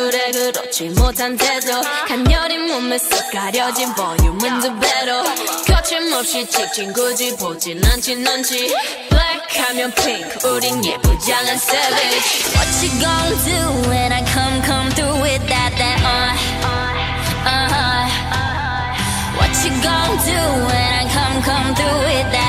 얼굴에 그렇지 못한 태도 간녀린 몸에서 가려진 볼륨은 두 배로 거침없이 찍힌 굳이 보진 않지 눈치 Black 하면 pink 우린 예쁘지 않은 savage What you gon' do when I come through with that What you gon' do when I come through with that